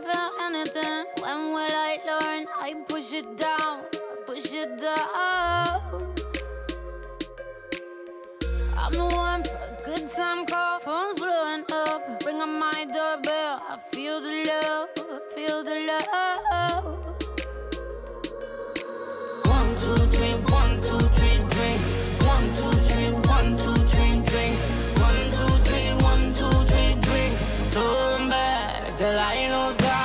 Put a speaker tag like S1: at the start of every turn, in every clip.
S1: feel anything. When will I learn? I push it down, I push it down. I'm the one for a good time call. Phone's blowing up, ring on my doorbell. I feel the love, I feel the love. 1, 2, 3, 1, 2, 3, drink. 1, 2, 3, 1, 2, 3, drink. 1, 2, 3, 1, 2, 3, drink. Turn back till I lose God.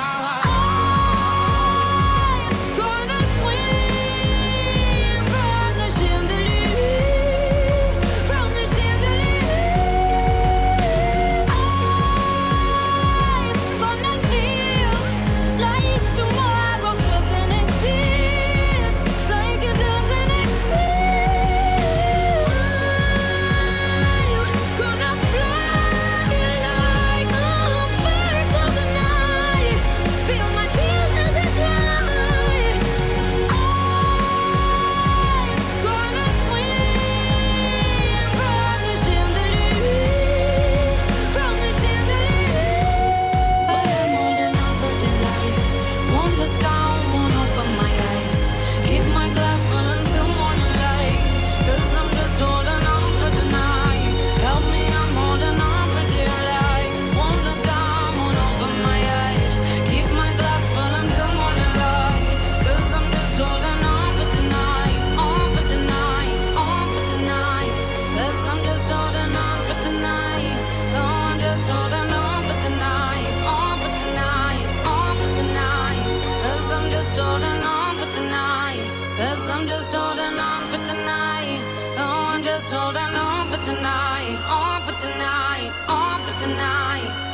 S1: I'm just holding on for tonight. Oh, I'm just holding on for tonight. On for tonight. On for tonight.